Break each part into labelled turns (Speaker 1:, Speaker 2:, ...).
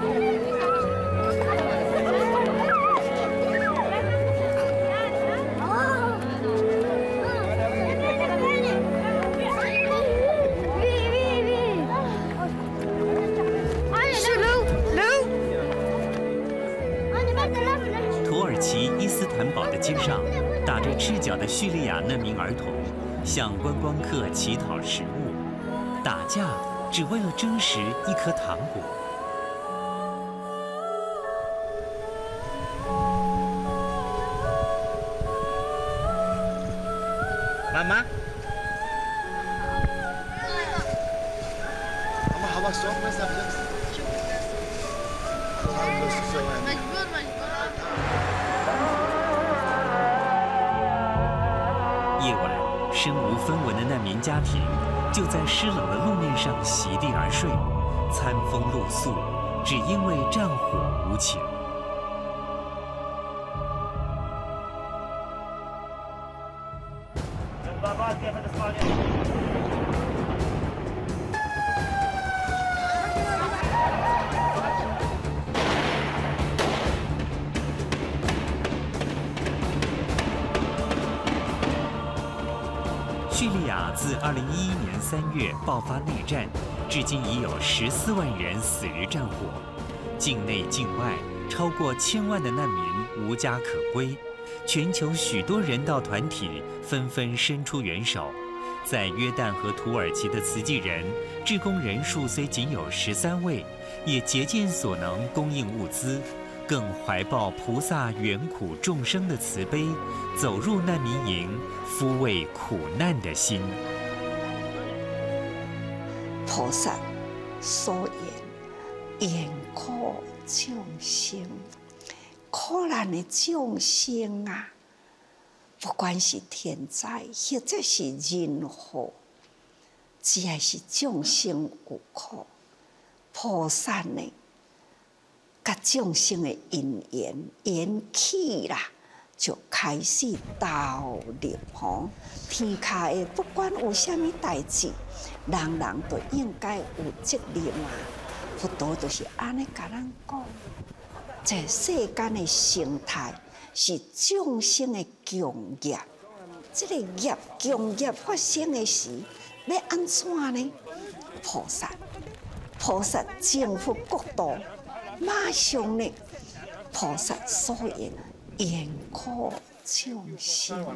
Speaker 1: 土耳其伊斯坦堡的街上，打着赤脚的叙利亚难民儿童向观光客乞讨食物，打架只为了争食一颗糖果。
Speaker 2: 妈妈。好吧，说为啥不是？
Speaker 1: 夜晚，身无分文的难民家庭就在湿冷的路面上席地而睡，餐风露宿，只因为战火无情。叙利亚自2011年3月爆发内战，至今已有14万人死于战火，境内境外超过1000万的难民无家可归，全球许多人道团体纷纷伸出援手，在约旦和土耳其的慈济人，志工人数虽仅有13位，也竭尽所能供应物资。 更怀抱菩萨远苦众生的慈悲，走入难民营，抚慰苦难的心。
Speaker 3: 菩萨所言，严苦众生，苦难的众生啊，不管是天灾或者是人祸，只要是众生有苦，菩萨呢？ 甲众生的因缘缘起啦，就开始投入吼。天下的不管有啥物代志，人人都应该有责任啊。佛陀就是安尼甲咱讲，这世间的生态是众生的共业，这个业共业发生的时，要安怎呢？菩萨政府角度。 马上呢，菩萨所言，严苦众生。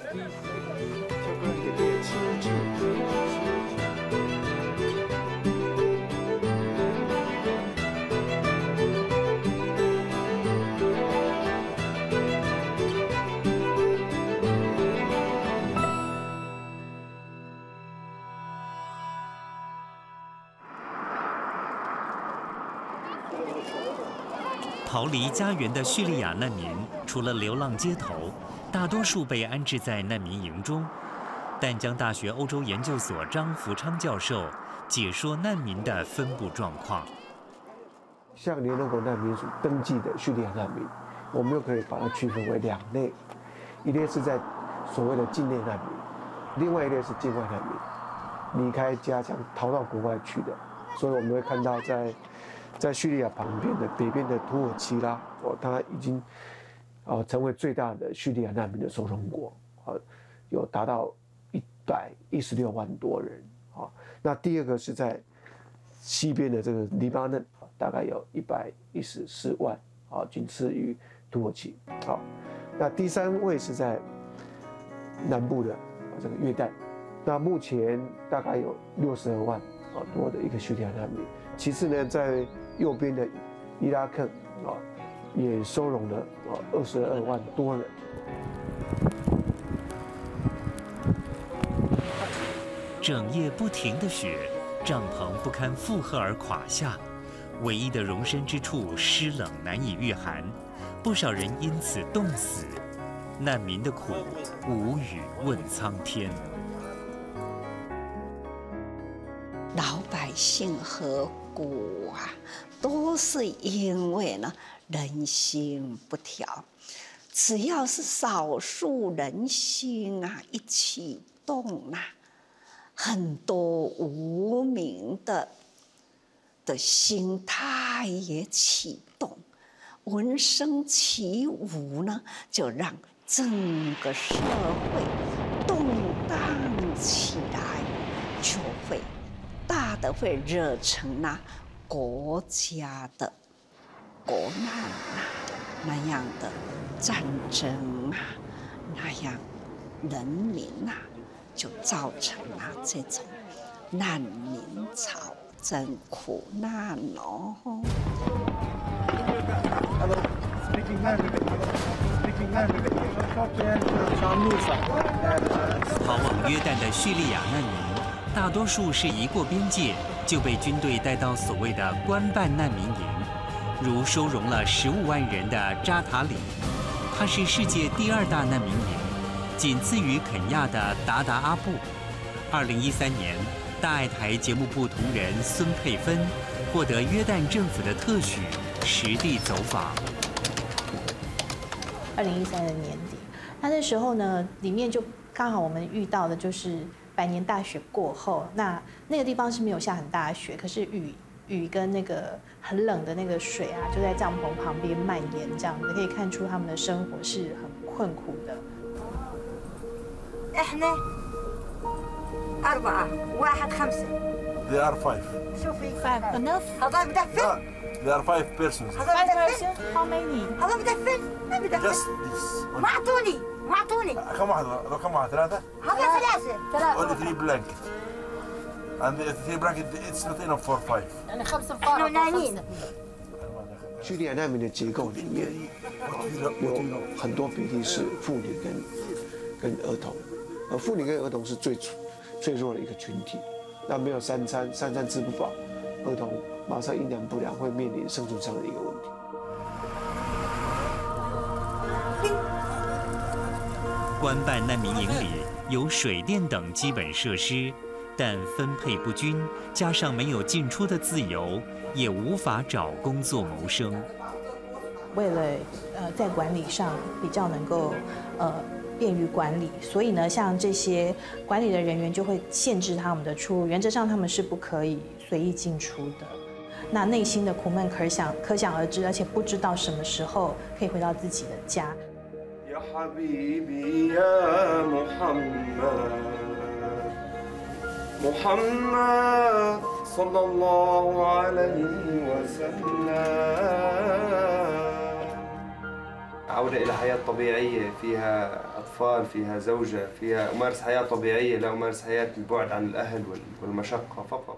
Speaker 1: 逃离家园的叙利亚难民，除了流浪街头，大多数被安置在难民营中。淡江大学欧洲研究所张福昌教授解说难民的分布状况。
Speaker 4: 向联合国难民署登记的叙利亚难民，我们又可以把它区分为2类，一类是在所谓的境内难民，另外一类是境外难民，离开家乡逃到国外去的。所以我们会看到在叙利亚旁边的北边的土耳其啦，它已经成为最大的叙利亚难民的收容国，有达到116万多人。那第二个是在西边的这个黎巴嫩，大概有114万，仅次于土耳其。那第3位是在南部的这个约旦，那目前大概有62万多的一个叙利亚难民。其次呢，在右边的伊拉克也收容了22万多人。
Speaker 1: 整夜不停的雪，帐篷不堪负荷而垮下，唯一的容身之处湿冷难以御寒，不少人因此冻死。难民的苦，无语问苍天。
Speaker 3: 老百姓何故啊？都是因为呢人心不调，只要是少数人心啊一启动啊，很多无名的心态爱也启动，闻声起舞呢，就让整个社会动荡起来，就会大的会惹成国家的国难那样的战争那样人民就造成这种难民潮，真苦难哦。
Speaker 1: 逃往约旦的叙利亚难民，大多数是一过边界就被军队带到所谓的官办难民营，如收容了15万人的扎塔里，它是世界第2大难民营，仅次于肯亚的达达阿布。2013年，大爱台节目部同仁孙佩芬获得约旦政府的特许，实地走访。
Speaker 5: 2013年年底，那时候呢，里面就刚好我们遇到的就是百年大雪过后，那个地方是没有下很大的雪，可是雨跟那个很冷的那个水就在帐篷旁边蔓延，这样子可以看出他们的生活是很困苦的。
Speaker 6: احنا 4 1 5
Speaker 7: They are 5.
Speaker 6: شوفي
Speaker 5: 5 enough?
Speaker 6: هذا مدفن
Speaker 7: They are 5 persons.
Speaker 6: هذا مدفن
Speaker 5: How many?
Speaker 6: هذا مدفن ما
Speaker 7: Just
Speaker 6: مدفن
Speaker 7: this.
Speaker 6: ما اعطوني
Speaker 7: كم واحد؟ لو كم واحد؟ 3؟
Speaker 6: هذا 3
Speaker 7: Only 3 blanket. And the 3 blanket, it's not enough for 5.
Speaker 6: يعني 5 احنا نايمين
Speaker 4: 叙利亚难民的结构里面有很多比例是妇女跟儿童，而妇女跟儿童是最弱的一个群体。那没有3餐吃不饱，儿童马上营养不良，会面临生存上的一个问题。
Speaker 1: 官办难民营里有水电等基本设施，但分配不均，加上没有进出的自由，也无法找工作谋生。
Speaker 5: 为了在管理上比较能够便于管理，所以呢，像这些管理的人员就会限制他们的出入，原则上他们是不可以随意进出的。那内心的苦闷可想而知，而且不知道什么时候可以回到自己的家。
Speaker 8: يا حبيبي يا محمد محمد صلى الله عليه وسلم عودة إلى حياة طبيعية فيها أطفال فيها زوجة فيها أمارس حياة طبيعية لا أمارس حياة البعد عن الأهل والمشقة فقط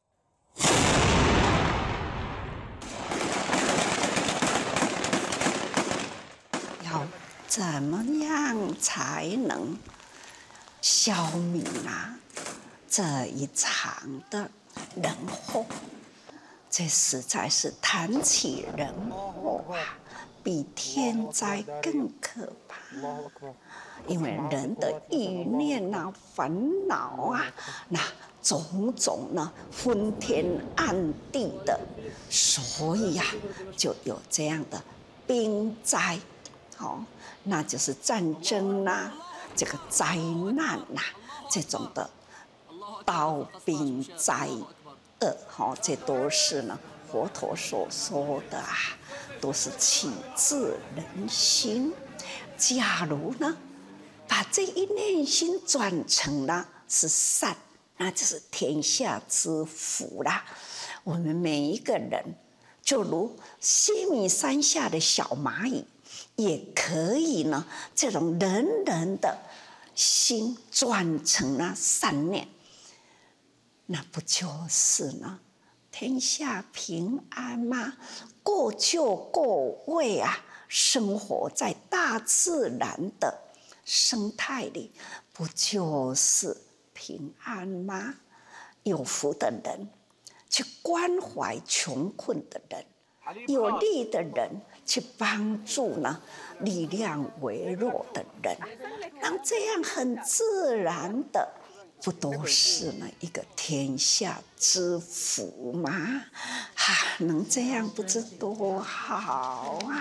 Speaker 3: 怎么样才能消弭这一场的人祸？这实在是谈起人祸比天灾更可怕。因为人的欲念烦恼那种种昏天暗地的，所以就有这样的兵灾。那就是战争这个灾难这种的刀兵灾厄这都是佛陀所说的都是起自人心。假如把这一念心转成是善，那就是天下之福啦。我们每一个人就如西米山下的小蚂蚁，也可以这种人的心转成善念，那不就是天下平安吗？过就过位生活在大自然的生态里，不就是平安吗？有福的人去关怀穷困的人，有力的人去帮助力量微弱的人，让这样很自然的，不都是一个天下之福吗？能这样不知多好啊！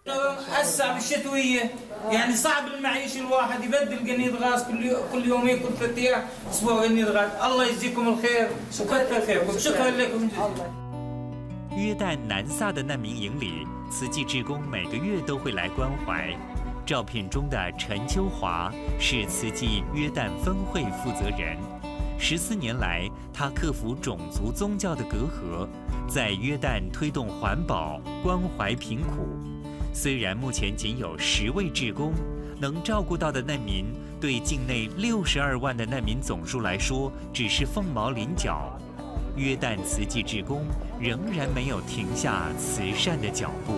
Speaker 9: الساعة الشتوية يعني صعب المعيشة الواحد يبدل قنية غاز كل يومين كل 3 أيام أسبوع قنية غاز الله يجزيكم الخير وكثر خيركم شكرا لكم
Speaker 1: 约旦南萨的难民营里，慈济志工每个月都会来关怀。照片中的陈秋华是慈济约旦分会负责人。14年来，他克服种族宗教的隔阂，在约旦推动环保、关怀贫苦。虽然目前仅有10位志工，能照顾到的难民对境内62万的难民总数来说，只是凤毛麟角。约旦慈济志工仍然没有停下慈善的脚步。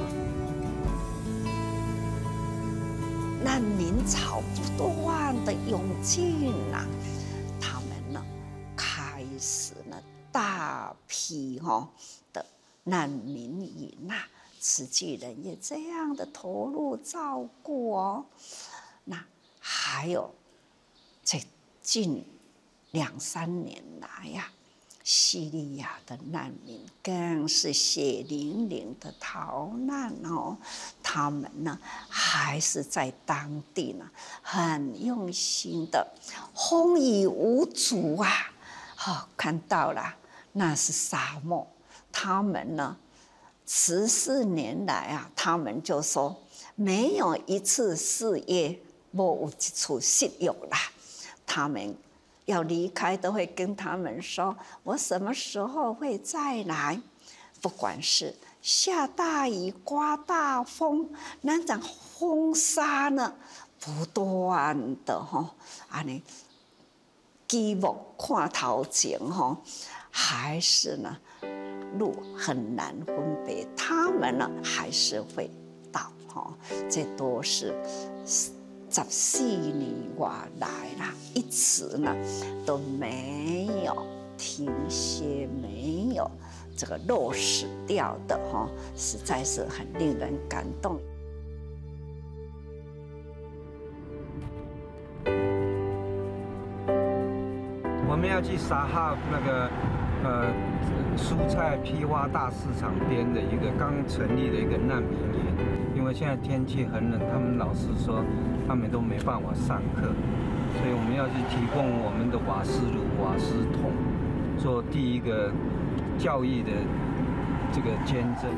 Speaker 3: 难民潮不断的涌进啊，他们呢开始呢大批的难民营啊，慈济人也这样的投入照顾哦。那还有这近2、3年来呀，叙利亚的难民更是血淋淋的逃难哦，他们呢还是在当地呢很用心的，风雨无阻啊。看到了，那是沙漠，他们呢14年来啊，他们就说没有一次4月没有一处食用啦，他们要离开都会跟他们说，我什么时候会再来？不管是下大雨、刮大风，那种风沙呢，不断的安尼举目看头前还是呢路很难分别，他们呢还是会到这都是14年外来啦，一直呢都没有停歇，没有这个落实掉的实在是很令人感动。
Speaker 10: 我们要去撒哈那个蔬菜批发大市场边的一个刚成立的一个难民营，因为现在天气很冷，他们老师说他们都没办法上课，所以我们要去提供我们的瓦斯炉、瓦斯桶，做第一个教育的这个见证。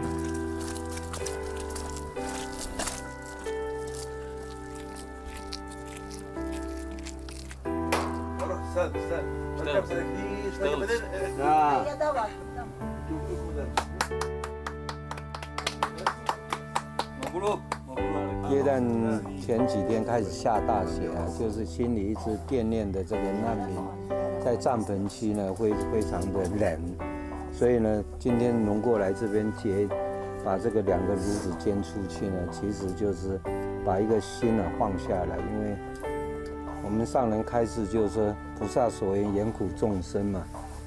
Speaker 10: 约旦前几天开始下大雪啊，就是心里一直惦念的这个难民，在帐篷区呢会非常的冷，所以呢今天能够来这边把这个2个炉子煎出去呢，其实就是把一个心放下来，因为我们上人开示就是说菩萨所言严苦众生嘛，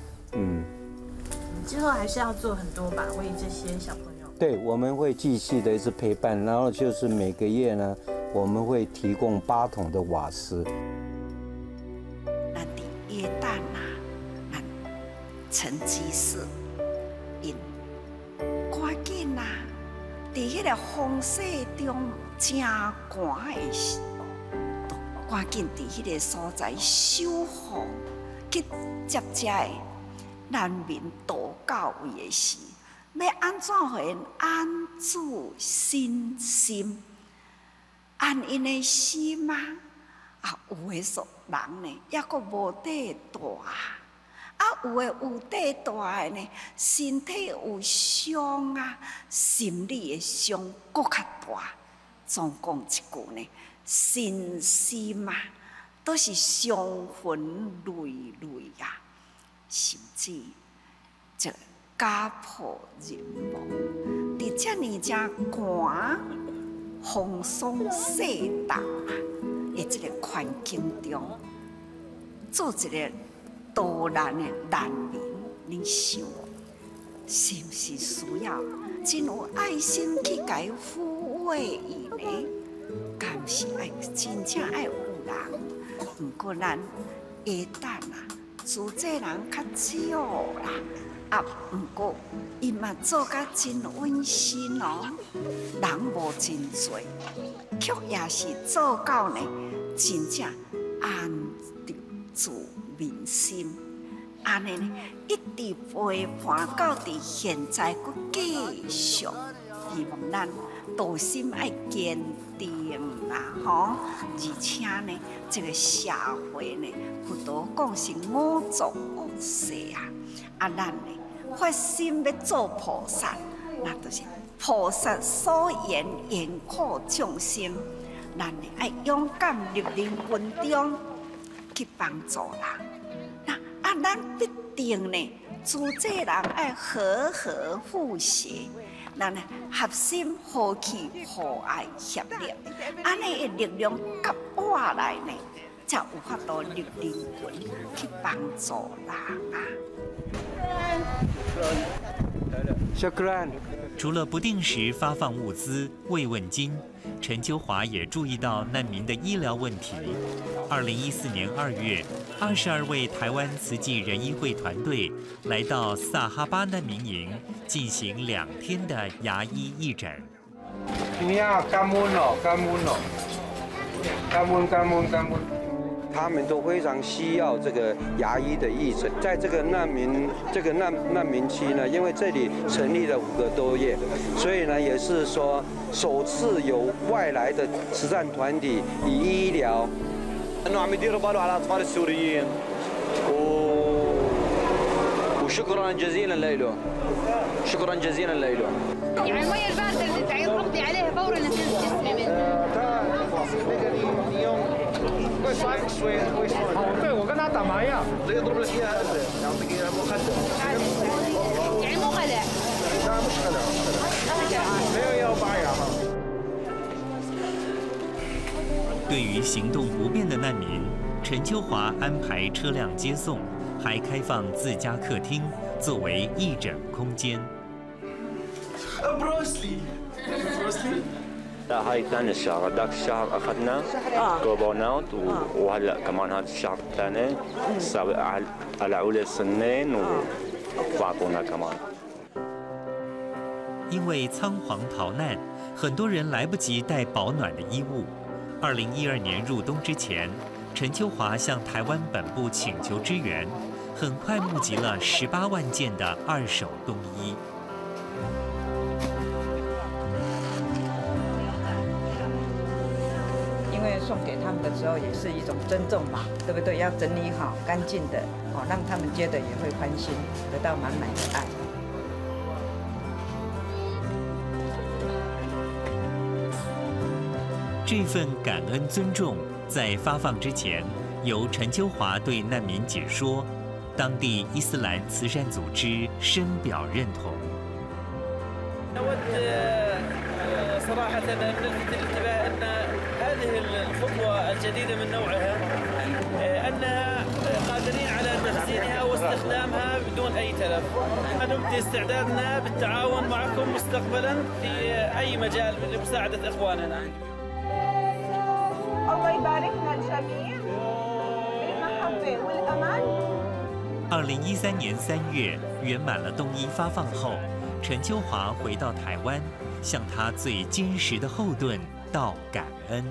Speaker 5: 之后还是要做很多吧，为这些小朋友。
Speaker 10: 对，我们会继续的一直陪伴，然后就是每个月呢，我们会提供8桶的瓦斯。
Speaker 3: 咱伫约旦咱陈居士因赶紧伫迄个风势中真寒的时，赶紧伫迄个所在修复，去接的难民渡到位的时，要安怎互因安住身心，安因的心啊！有的说人呢，抑阁无地大，有的有地大的呢，身体有伤心理的伤阁较大。总讲一句呢，身心都是伤痕累累甚至这家破人亡，伫遮尔正寒、风霜雪冻的这个环境中，做一个逃难的难民，你想，是不是需要真有爱心去甲伊抚慰伊呢？敢是爱真正爱有人？不过咱约旦自这人较少啦。 啊，不过伊嘛做甲真温馨哦，人无真多，却也是做到呢，真正安住民心。安尼呢，一直陪伴到伫现在，佫继续。希望咱道心爱坚定啦，吼！而且呢，这个社会呢，不多讲是五浊恶世啊，咱呢发心要做菩萨，那就是菩萨所言严苦众生，咱呢爱勇敢入人群中去帮助人。那咱必定呢，诸这人爱和和互协。咱呢合心、和气、和爱、协力，安尼的力量夹我来呢，才有法度入人群去帮助人啊。
Speaker 1: 除了不定时发放物资、慰问金，陈秋华也注意到难民的医疗问题。2014年2月，22位台湾慈济仁医会团队来到萨哈巴难民营，进行2天的牙医义诊。
Speaker 10: 他们都非常需要这个牙医的义诊。在这个难民区呢，因为这里成立了5个多月，所以呢也是说首次有外来的慈善团体以医疗。
Speaker 11: انه عم يديروا باله على الاطفال السوريين وشكرا جزيلا له شكرا جزيلا له
Speaker 6: يعني الميه البارده اللي تعيط ربي عليها فورا تنزل جسمي منه
Speaker 2: 对，我跟他打麻药。يضرب لك اياها يعطيك اياها مخدر.
Speaker 6: يعني مو خلع.
Speaker 2: لا مش خلع. 没有要拔牙哈。
Speaker 1: 对于行动不便的难民，陈秋华安排车辆接送，还开放自家客厅作为义诊空间。
Speaker 2: بروسلي بروسلي
Speaker 12: لا هاي ثاني الشهر، هذاك الشهر اخذنا كورونا وهلا كمان هذا الشهر الثاني صار على اولى سنين وفاطونا كمان。
Speaker 1: 因为仓皇逃难，很多人来不及带保暖的衣物。2012年入冬之前，陈秋华向台湾本部请求支援，很快募集了18万件的2手冬衣。
Speaker 13: 因为送给他们的时候也是一种尊重嘛，对不对？要整理好、干净的，哦，让他们接的也会欢心，得到满满的爱。
Speaker 1: 这份感恩尊重，在发放之前，由陈秋华对难民解说，当地伊斯兰慈善组织深表认同。
Speaker 14: صراحة نلفت الانتباه أن هذه الخطوة الجديدة من نوعها أنها قادرين على تخزينها واستخدامها بدون أي تلف. نبدي استعدادنا بالتعاون معكم مستقبلا في أي مجال لمساعدة إخواننا.
Speaker 15: الله يباركنا الجميع بالمحبة والأمان.
Speaker 1: 2013年3月，圆满了冬衣发放后，陈秋华回到台湾，向他最坚实的后盾道感恩。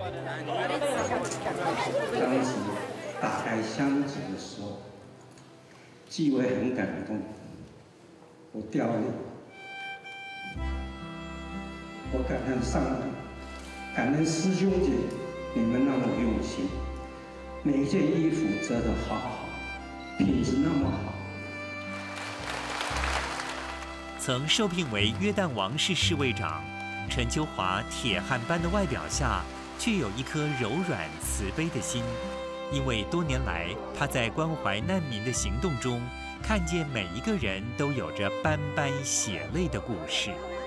Speaker 16: 当时打开箱子的时候，既为很感动，我掉泪，我感恩上帝，感恩师兄姐，你们那么用心，每一件衣服折得好好，品质那么好。
Speaker 1: 曾受聘为约旦王室侍卫长，陈秋华铁汉般的外表下，却有一颗柔软慈悲的心。因为多年来，他在关怀难民的行动中，看见每一个人都有着斑斑血泪的故事。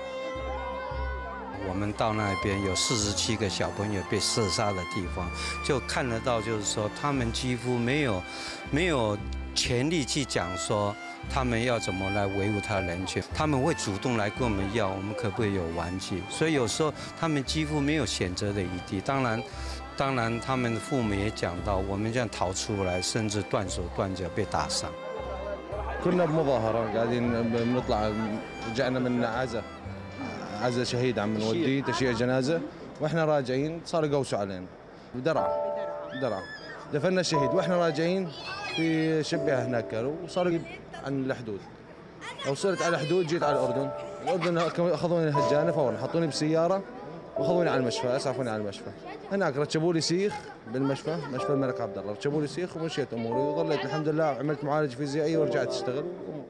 Speaker 10: 我们到那边有47个小朋友被射杀的地方，就看得到，就是说他们几乎没有权利去讲说他们要怎么来维护他人权，他们会主动来跟我们要，我们可不可以有玩具？所以有时候他们几乎没有选择的余地。当然，他们的父母也讲到，我们这样逃出来，甚至断手断脚被打伤。
Speaker 17: كنا بمظاهرة قاعدين بنطلع، رجعنا من عزا شهيد عم نوديه تشييع جنازة، واحنا راجعين صاروا يقوسوا علينا بدرعا دفنا الشهيد واحنا راجعين في شبيه هناك كانوا، وصاروا عن الحدود. وصلت على الحدود جيت على الأردن أخذوني هجانة فورا، حطوني بسيارة واخذوني على المشفى، اسعفوني على المشفى. هناك ركبوا لي سيخ بالمشفى، مشفى الملك عبد الله، ركبوا لي سيخ ومشيت اموري وظليت الحمد لله، عملت معالجه فيزيائيه ورجعت اشتغل.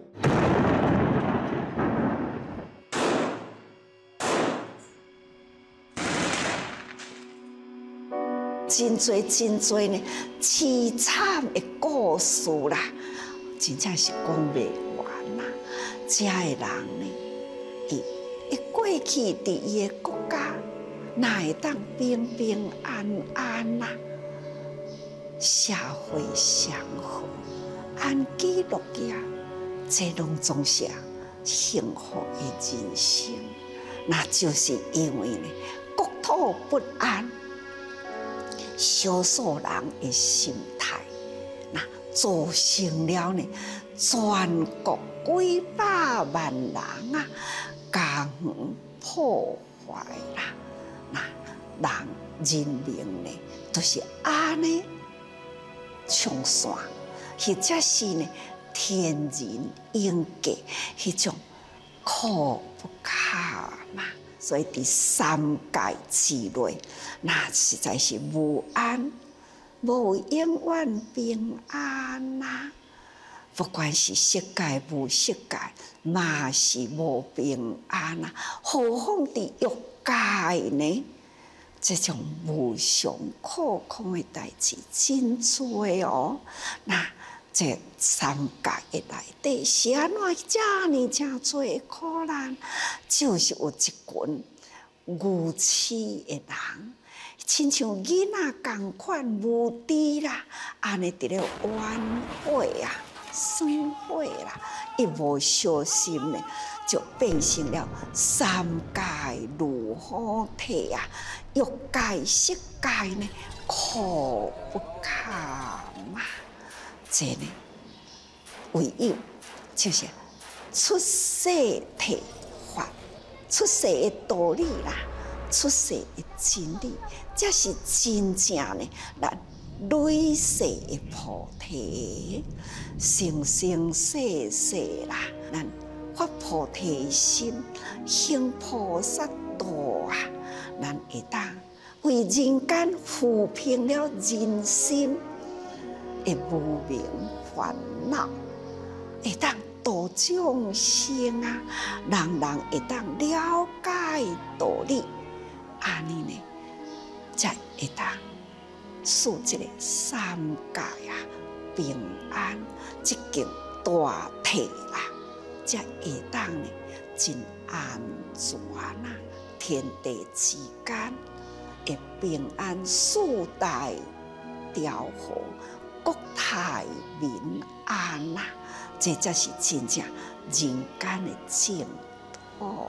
Speaker 3: 真多呢，凄惨的故事啦，真正是讲袂完啦。这个人呢，伊过去伫伊的国家，哪会当平平安安啦？社会祥和，安居乐业，这拢总是幸福的人生。那就是因为呢，国土不安。少数人的心态，那造成了呢全国几百万人啊，家园破坏啦，那人民呢都是安尼冲线，或者是呢天人应格迄种苦不堪嘛。所以第三界之内，那实在是无安，无永远平安呐。不管是世界无世界，嘛是无平安呐。何况伫欲界呢？这种无常可控的代志真多哦。那这三界的内底是安怎遮尼真多的苦难？就是有一群愚痴的人，亲像囡仔共款无知啦，安尼伫咧冤火啊、酸火啦，一无小心呢，就变成了三界如虎体啊，欲界世界呢苦不堪嘛。这呢，唯有就是出世体法，出世的道理啦，出世的真理，这是真正呢，咱累世的菩提，生生世世啦，咱发菩提心，行菩萨道啊，咱会当为人间抚平了人心的无明烦恼，会当度众生啊，人人会当了解道理，安尼呢，才会当使这个三界啊平安，这件大体啦，才会当呢真安全啊，天地之间会平安，四大调和。国泰民安呐，这才是真正人间的净土。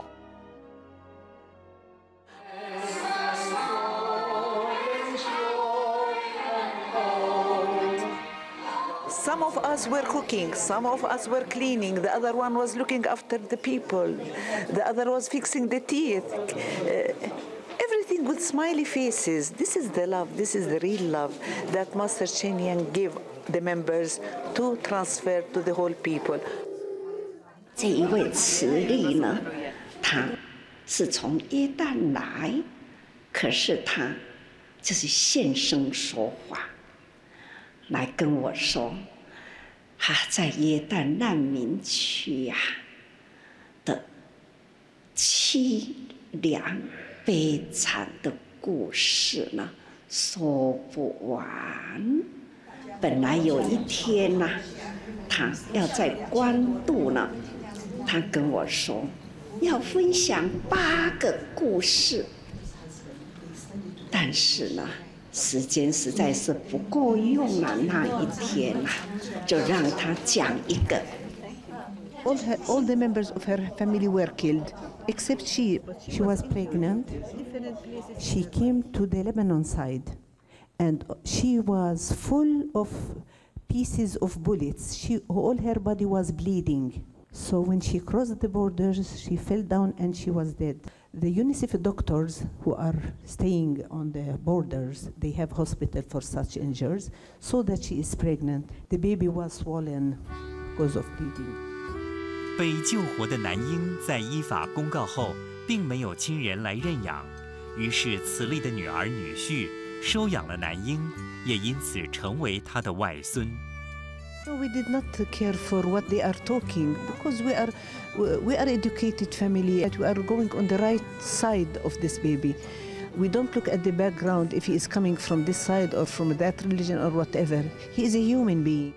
Speaker 18: Some of us were cooking, some of us were cleaning, the other one was looking after the people, the other was fixing the teeth. Everything with smiley faces. This is the love, this is the real love that Master Cheng Yang gave the members to transfer to the whole people.
Speaker 3: 这一位慈力呢，他是从耶诞来，可是他就是现身说法，来跟我说，他在耶诞难民区啊的凄凉。悲惨的故事呢，说不完。本来有一天呢，他要在关渡呢，他跟我说要分享8个故事，但是呢，时间实在是不够用了。那一天啊，就让他讲一个。
Speaker 19: All the members of her family were killed, except she. She was pregnant. She came to the Lebanon side, and she was full of pieces of bullets. All her body was bleeding. So when she crossed the borders, she fell down and she was dead. The UNICEF doctors who are staying on the borders, they have hospital for such injuries, saw that she is pregnant. The baby was swollen because of bleeding.
Speaker 1: 被救活的男婴在依法公告后，并没有亲人来认养，于是慈丽的女儿女婿收养了男婴，也因此成为他的外孙。
Speaker 19: So we did not care for what they are talking because we are educated family and we are going on the right side of this baby. We don't look at the background if he is coming from this side or from that religion or whatever. He is a human being.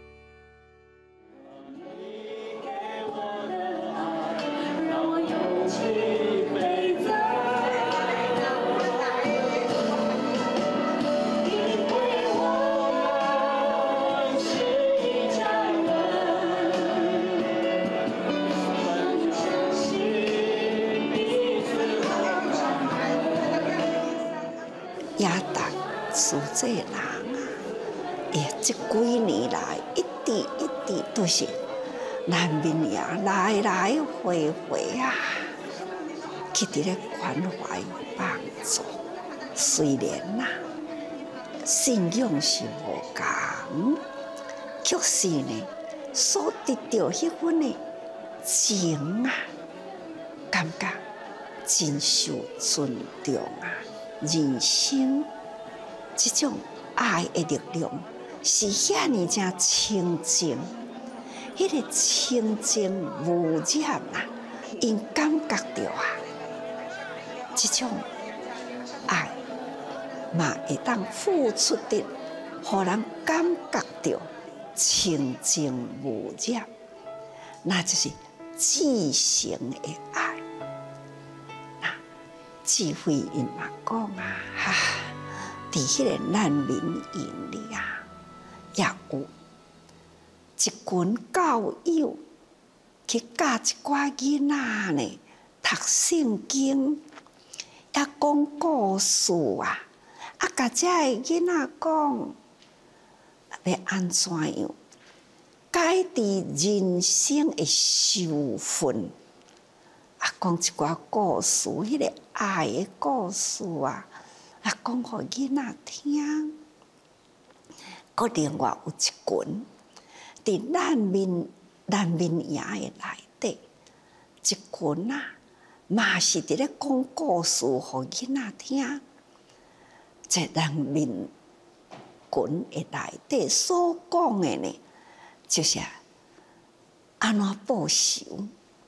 Speaker 3: 这人啊，这几年来一直都是难民营来回啊，去伫咧关怀帮助。虽然呐，信仰是无共，却是呢，所得到迄份的情啊，感觉真受尊重啊，人生。 这种爱的力量是遐尼正清净，迄个清净无染啊，因感觉到啊，这种爱嘛会当付出的，互人感觉到清净无染，那就是至诚的爱。那智慧因嘛讲啊，哈。 伫迄个难民营里啊，也有一群教友去教一寡囡仔呢，读圣经，也讲故事啊，甲遮个囡仔讲要安怎样改治人生的受训，讲一寡故事，迄个爱的故事啊。 啊，讲互囡仔听。搁另外有一群，伫难民营的内底，一群啊，嘛是伫咧讲故事互囡仔听。这难民群的内底所讲的呢，就是安怎报仇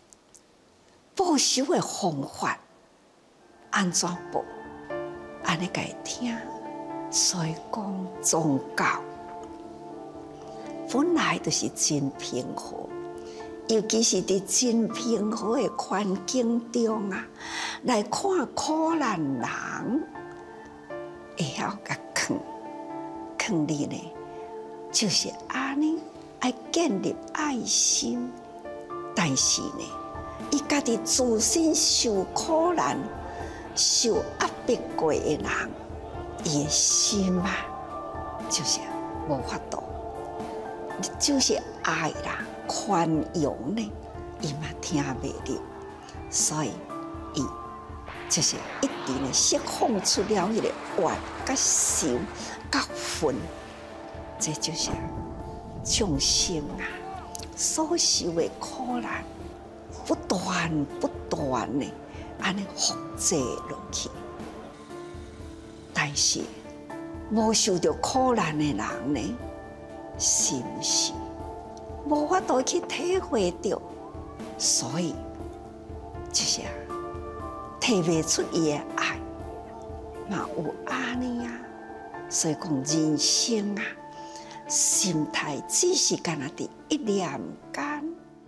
Speaker 3: 的方法，安怎报？ 安尼甲伊听，所以讲宗教本来就是真平和，尤其是伫真平和的环境中啊，来看苦难人，会晓甲劝你呢，就是安尼爱建立爱心，但是呢，伊家己自身受苦难。 受压迫过的人，伊的心啊，就是无法度，就是爱啦、宽容呢，伊嘛听袂入，所以伊就是一直呢释放出了迄个怨、甲仇、甲愤，这就是众生啊所受的苦难，不断呢。 安尼复制落去，但是无受到苦难的人呢，是毋是无法度去体会到？所以就是体袂出伊的爱，嘛有安尼啊。所以讲人生啊，心态只是干那伫一念间。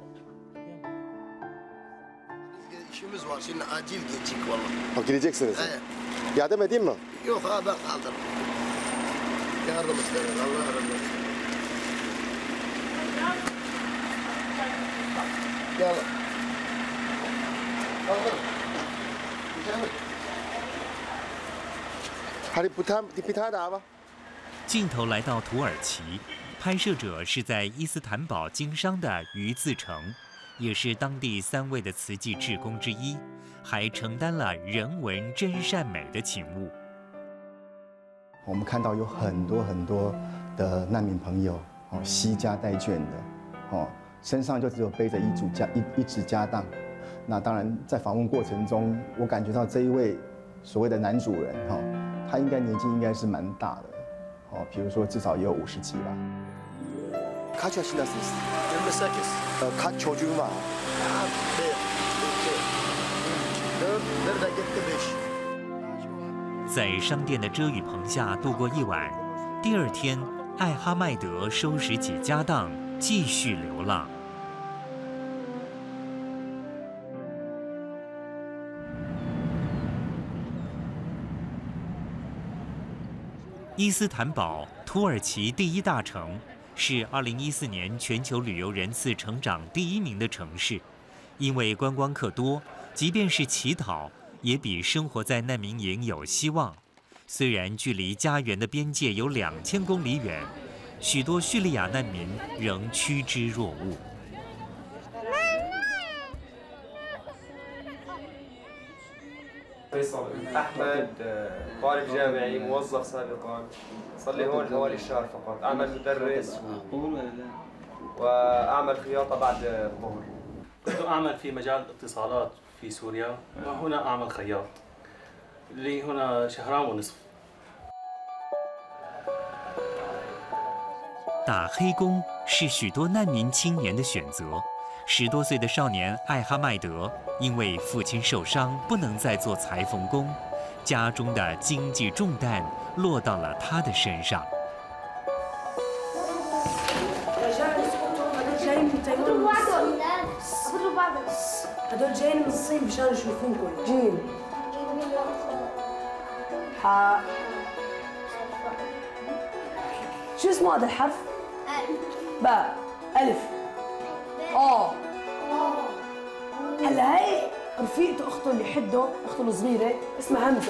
Speaker 2: واصلنا اجيل جيتك والله.
Speaker 20: اوكي جيكسون. قاعده مدينه.
Speaker 2: يوف هذا حاضر. يا رب استغفر الله رب. يلا.
Speaker 20: هاري بوتام دي بيتا دابا.
Speaker 1: 镜头来到土耳其， 拍摄者是在伊斯坦堡经商的于自成，也是当地3位的慈济志工之一，还承担了人文真善美的勤务。
Speaker 21: 我们看到有很多的难民朋友，惜家带眷的，身上就只有背着一纸家当。那当然，在访问过程中，我感觉到这一位所谓的男主人，他年纪应该是蛮大的，比如说至少也有50几吧。
Speaker 20: Kaç yaşındasınız? 28. Kaç çocuğun var? Nereden gitti
Speaker 1: 5？在商店的遮雨棚下度过一晚，第2天，艾哈迈德收拾起家当，继续流浪。伊斯坦堡，土耳其第1大城，是2014年全球旅游人次成长第1名的城市。因为观光客多，即便是乞讨，也比生活在难民营有希望。虽然距离家园的边界有2000公里远，许多叙利亚难民仍趋之若鹜。
Speaker 8: فيصل احمد طالب جامعي موظف سابقا صار لي هون حوالي شهر فقط اعمل مدرس واعمل خياطه بعد الظهر.
Speaker 22: كنت اعمل في مجال الاتصالات في سوريا وهنا اعمل خياط لي هنا 2.5 شهر。
Speaker 1: 打黑工是许多难民青年的选择。10多岁的少年艾哈迈德因为父亲受伤，不能再做裁缝工，家中的经济重担落到了他的身上。
Speaker 23: هدول جايين من الصين مشان يشوفوكم. جيم شو اسمه هذا الحرف؟ باء ألف هلا هي رفيقته اخته اللي حده اخته الصغيره اسمها همزه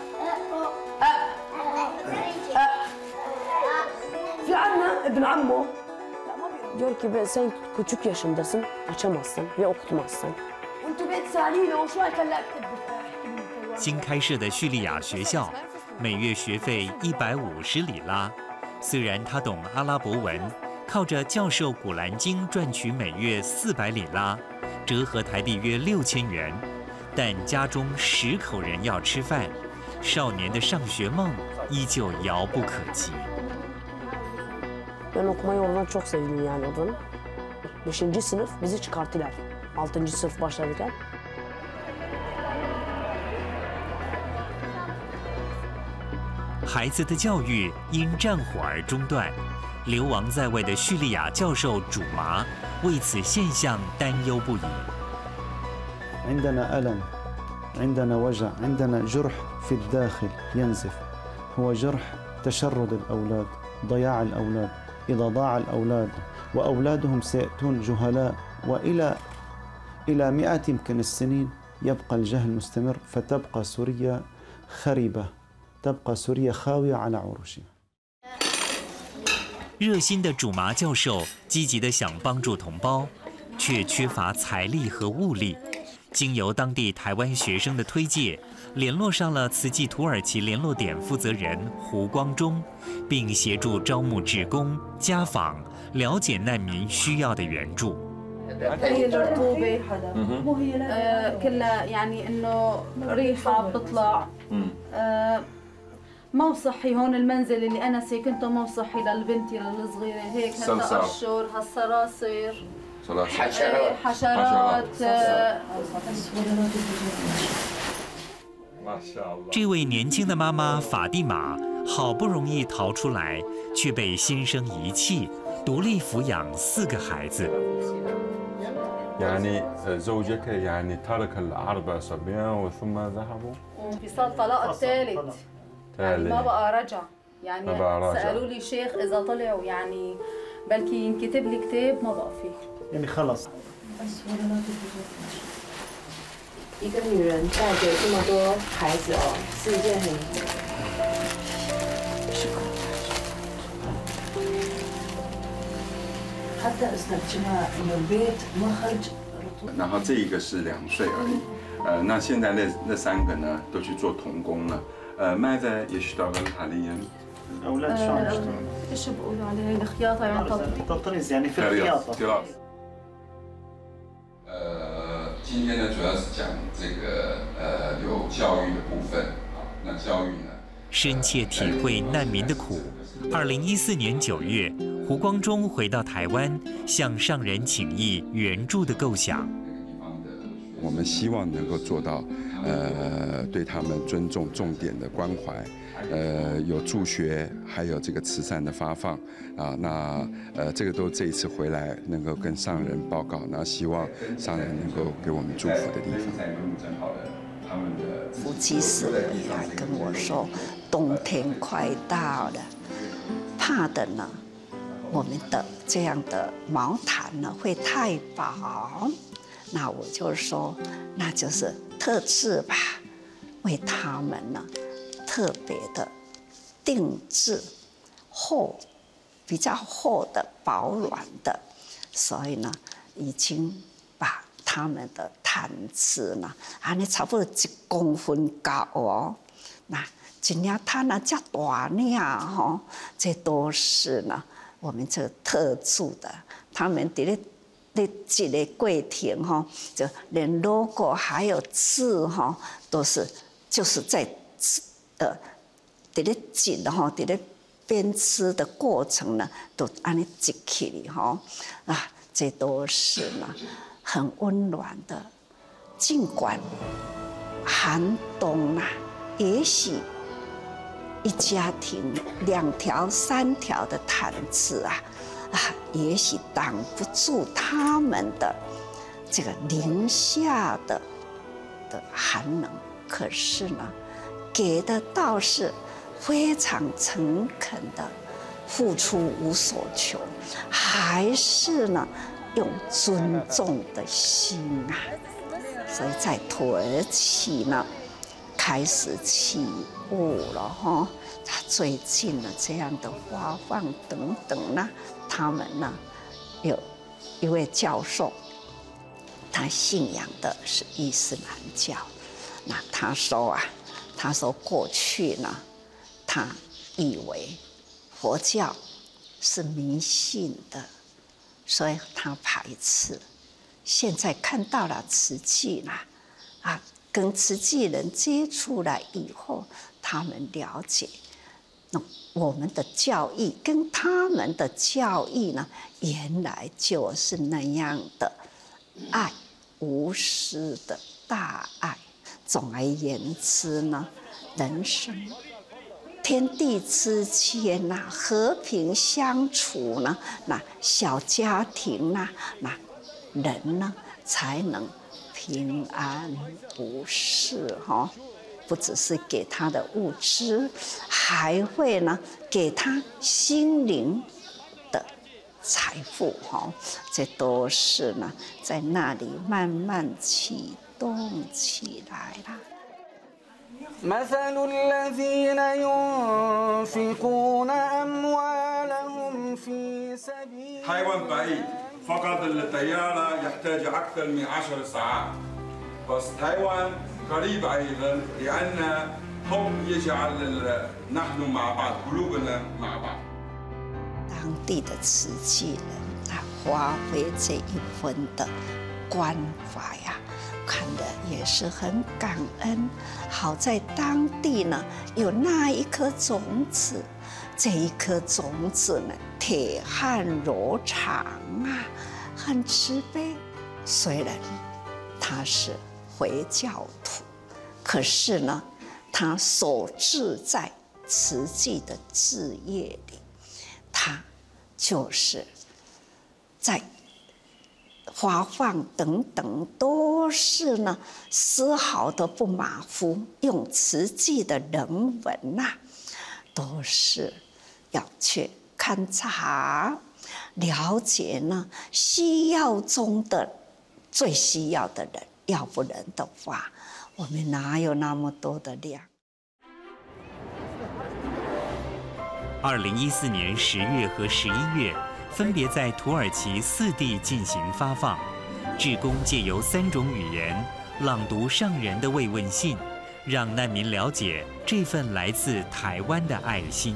Speaker 23: في عنا ابن عمه diyor ki sen küçük yaşındasın açamazsın ve okutamazsın. انتوا بتسالينه شو هلا
Speaker 1: 新开设的叙利亚学校，每月学费150里拉。虽然他懂阿拉伯文，靠着教授古兰经赚取每月400里拉，折合台币约6000元，但家中10口人要吃饭，少年的上学梦依旧遥不kı及。
Speaker 23: Ben okumayı oradan çok sevdim yani oradan. 5. sınıf bizi çıkarttılar. 6. sınıf başladılar.
Speaker 1: 孩子的教育因战火而中断，流亡在外的叙利亚教授主麻为此现象担忧不已。
Speaker 24: عندنا ألم، عندنا وجع، عندنا جرح في الداخل ينزف، هو جرح تشرد الأولاد، ضياع الأولاد، إذا ضاع الأولاد وأولادهم سيأتون جهلاء وإلى مئات يمكن السنين يبقى الجهل مستمر فتبقى سوريا خربة تبقى سوريا خاوية على عروشها。
Speaker 1: 热心的主麻教授积极地想帮助同胞，却缺乏财力和物力。经由当地台湾学生的推介，联络上了慈济土耳其联络点负责人胡光中，并协助招募志工、家访，了解难民需要的援助。
Speaker 25: هي الرطوبة مو هي كلها يعني إنه ريحة بتطلع مو صحي. هون المنزل اللي أنا ساكنته مو صحي للبنتي الصغيرة هيك هالقشر هالصراصير حشرات
Speaker 1: 这位年轻的妈妈法蒂玛好不容易逃出来，却被先生遗弃，独立抚养4个孩子。
Speaker 26: يعني زوجك يعني ترك ال4 صبيان وثم ذهبوا.
Speaker 25: في صار طلاق الثالث. يعني ما بقى رجع. يعني سألوا لي شيخ إذا طلعوا يعني بلكي ينكتب لي كتاب ما بقى فيه.
Speaker 24: يعني خلص.
Speaker 23: 一个女人带着这么多孩子哦，是一件很
Speaker 26: 然后这一个是2岁而已。那现在那3个呢，都去做童工了。ماذا يشتغل حاليا؟
Speaker 24: الأولاد شو عم يشتغلوا؟
Speaker 25: ايش بيقولوا عليها الخياطة يعني
Speaker 24: تطريز يعني في الخياطة.
Speaker 26: 今天呢，主要是讲这个有教育的部分啊。那教育呢？
Speaker 1: 深切体会难民的苦。2014年9月，胡光中回到台湾，向上人请益援助的构想。
Speaker 26: 我们希望能够做到，对他们尊重、重点的关怀，有助学，还有这个慈善的发放啊。那这个都这一次回来能够跟上人报告，然后希望上人能够给我们祝福的地方。
Speaker 3: 夫妻4也还跟我说，冬天快到了，怕的呢，我们的这样的毛毯呢会太薄。那我就说，那就是特制吧，为他们呢特别的定制比较厚的、保暖的，所以呢，已经把他们的毯子呢，安尼差不多1公分高哦。那一领毯啊，这大领吼，这都是呢我们这特制的，他们伫咧。一个过程哈，就连 logo 还有字哈，都是就是在伫咧织哈，伫咧编织的过程呢，都安尼织起来哈啊，这都是呢很温暖的。尽管寒冬啊，也许一家庭2条、3条的毯子啊。也许挡不住他们的这个零下的寒冷，可是呢，给的倒是非常诚恳的，付出无所求，还是呢用尊重的心啊。所以在土耳其呢开始起雾了哈。最近的这样的发放等等呢，他们呢有一位教授，他信仰的是伊斯兰教。那他说过去呢，他以为佛教是迷信的，所以他排斥。现在看到了慈济啦，跟慈济人接触了以后，他们了解。那我们的教义跟他们的教义呢，原来就是那样的爱，无私的大爱。总而言之呢，人生天地之间呐，和平相处呢，那小家庭呐，那人呢才能平安无事哈。不只是给他的物质，还会呢给他心灵的财富哈，这都是呢在那里慢慢启动起来了。
Speaker 4: مثل الذين ينفقون أموالهم في سبيل
Speaker 26: حيوان بعيد فقط الطيارة يحتاج أكثر من 10 ساعات بس تايوان قريب أيضا لأن هم يجعل نحن مع بعض قلوبنا مع بعض。
Speaker 3: 当地的慈济人他发挥这一份的关怀呀，看的也是很感恩。好在当地呢有那一颗种子，这一颗种子呢铁汉柔肠啊，很慈悲。虽然他是回教徒，可是呢，他所志在慈济的志业里，他就是在发放等等，都是呢丝毫都不马虎，用慈济的人文呐，都是要去勘察、了解呢需要中的最需要的人。要不然的话，我们哪有那么多的量
Speaker 1: ？2014年10月和11月， 分别在土耳其4地进行发放。志工借由3种语言朗读上人的慰问信，让难民了解这份来自台湾的爱心。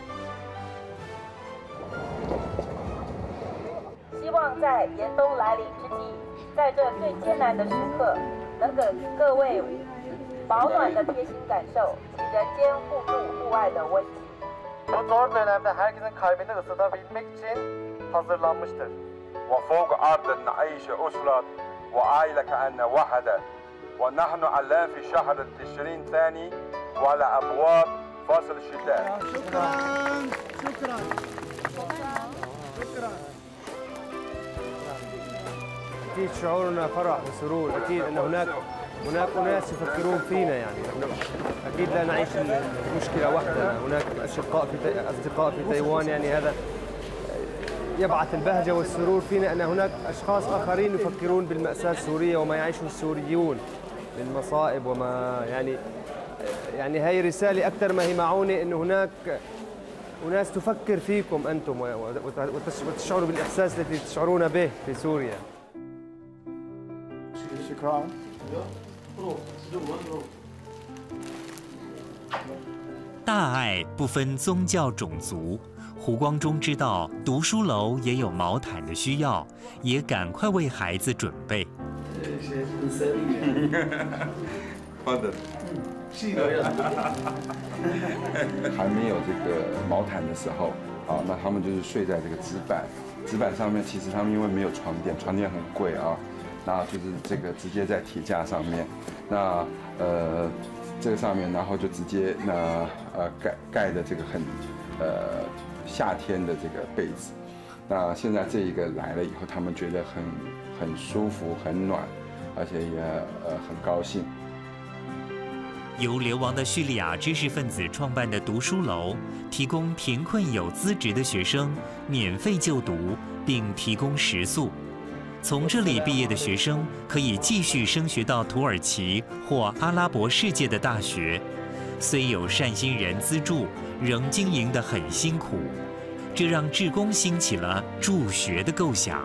Speaker 5: 希望在严冬来临之际，在这最艰难的时刻，能给各位保暖的贴心感受及人间互助互爱的温情。
Speaker 2: Bu zor dönemde herkesin kalbini ısıtabilmek için hazırlanmıştır.
Speaker 6: وفوق أرض نعيش أسرة وعائلة كأن وحدة ونحن الآن في شهر تشرين ثاني وعلى أبواب فصل الشتاء.
Speaker 2: شكرا شكرا شكرا.
Speaker 8: أكيد شعورنا فرح وسرور، أكيد أن هناك أناس يفكرون فينا يعني أكيد لا نعيش المشكلة وحدنا، هناك أصدقاء في تايوان يعني هذا يبعث البهجة والسرور فينا أن هناك أشخاص آخرين يفكرون بالمأساة السورية وما يعيشه السوريون من مصائب وما يعني هاي رسالة أكثر ما هي معونة أن هناك أناس تفكر فيكم أنتم وتشعروا بالإحساس الذي تشعرون به في سوريا.
Speaker 2: شكرا.
Speaker 1: 大爱不分宗教种族。胡光中知道读书楼也有毛毯的需要，也赶快为孩子准备。
Speaker 26: 还没有这个毛毯的时候，啊，那他们就是睡在这个纸板上面。其实他们因为没有床垫，床垫很贵啊，那就是这个直接在铁架上面，那这个上面，然后就直接盖的这个很夏天的这个被子。那现在这一个来了以后，他们觉得很舒服、很暖，而且也很高兴。
Speaker 1: 由流亡的叙利亚知识分子创办的读书楼，提供贫困有资质的学生免费就读，并提供食宿。从这里毕业的学生可以继续升学到土耳其或阿拉伯世界的大学。虽有善心人资助，仍经营得很辛苦，这让志工兴起了助学的构想。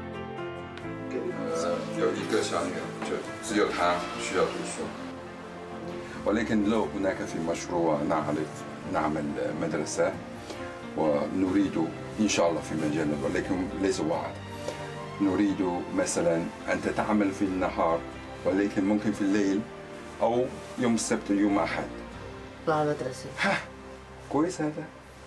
Speaker 26: 有一个小女儿，就只有她需要读书。ولكن لو هناك في مشروع نعمل مدرسة ونريد إن شاء الله في مجالنا ولكن ليس وعد نريد مثلا أن تعمل في النهار ولكن ممكن في الليل أو يوم السبت يوم أحد.
Speaker 23: لا مدرسة.
Speaker 26: ها كويس هذا.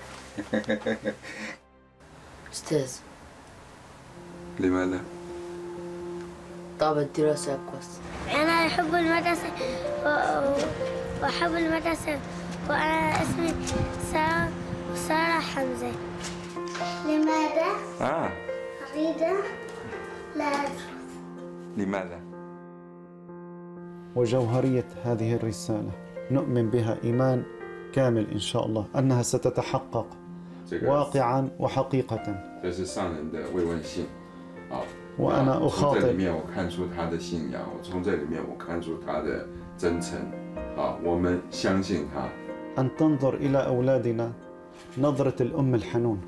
Speaker 23: أستاذ.
Speaker 26: لماذا؟
Speaker 23: طاب الدراسة كويس.
Speaker 7: أنا أحب المدرسة وأحب المدرسة وأنا اسمي سارة حمزة. لماذا؟ أريد لا أدرس.
Speaker 26: لماذا؟
Speaker 24: وجوهرية هذه الرسالة نؤمن بها إيمان كامل إن شاء الله أنها ستتحقق واقعا وحقيقة.
Speaker 26: 这是上人的慰问信，啊。
Speaker 24: وأنا أخاطب
Speaker 26: 从这里面我看出他的信仰，从这里面我看出他的真诚，啊，我们相信他。
Speaker 24: أن تنظر إلى أولادنا نظرة الأم الحنون،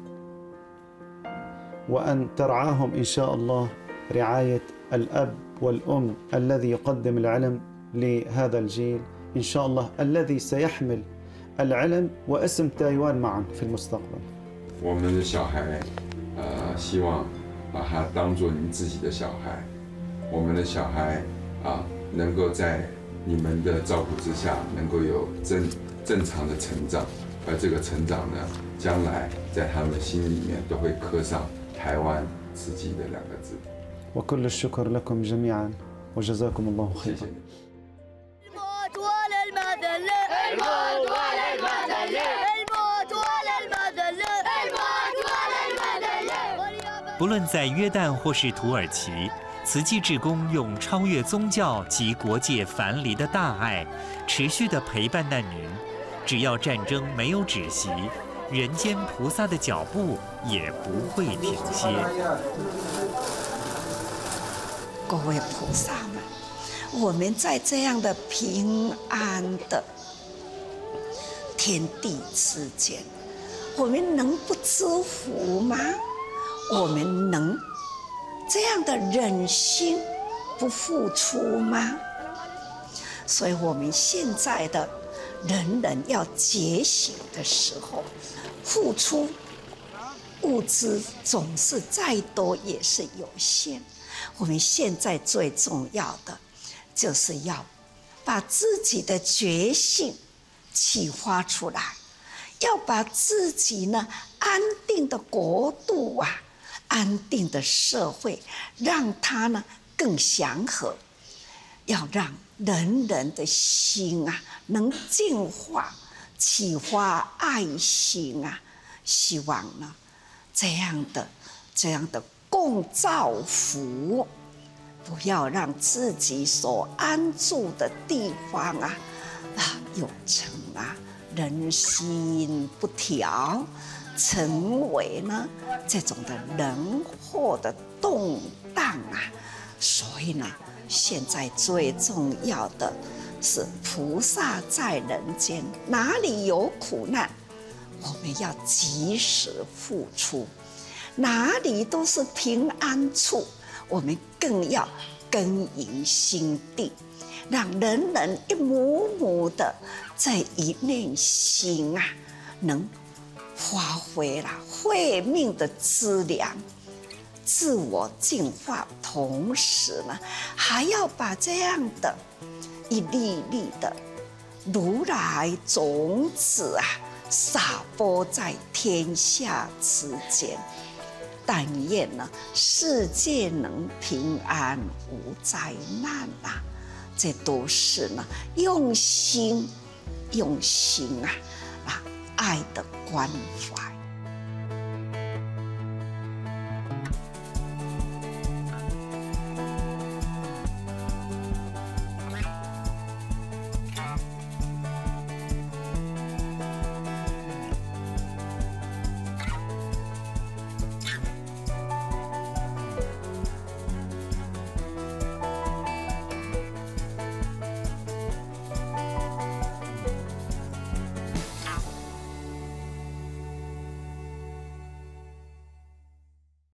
Speaker 24: وأن ترعاهم إن شاء الله رعاية الأب والأم الذي يقدم العلم لهذا الجيل إن شاء الله الذي سيحمل العلم واسم تايوان معا في المستقبل.
Speaker 26: 我们的小孩，希望 把他当作你们自己的小孩，我们的小孩啊，能够在你们的照顾之下，能够有正常的成长，而这个成长呢，将来在他们心里面都会刻上台湾自己的2个字。
Speaker 24: وكل الشكر لكم جميعا وجزاكم الله خيرا.
Speaker 26: 谢谢你。
Speaker 7: الموت ولا المذلة الموت ولا المذلة الموت ولا المذلة الموت ولا المذلة
Speaker 1: 不论在约旦或是土耳其，慈济志工用超越宗教及国界藩篱的大爱，持续地陪伴难民。只要战争没有止息，人间菩萨的脚步也不会停歇。
Speaker 3: 各位菩萨们，我们在这样的平安的天地之间，我们能不知福吗？ 我们能这样的忍心不付出吗？所以我们现在的人人要觉醒的时候，付出物资总是再多也是有限。我们现在最重要的就是要把自己的觉性启发出来，要把自己呢安定的国度啊，安定的社会，让它呢更祥和，要让人人的心啊能净化，启发爱心啊，希望呢这样的共造福，不要让自己所安住的地方有成人心不调，成为呢这种的人祸的动荡所以呢，现在最重要的是菩萨在人间，哪里有苦难，我们要及时付出；哪里都是平安处，我们更要耕耘心地，让人人一亩亩的这一念心能发挥了慧命的资粮，自我净化，同时呢，还要把这样的一粒粒的如来种子撒播在天下之间。但愿呢，世界能平安无灾难这都是呢用心爱的关怀。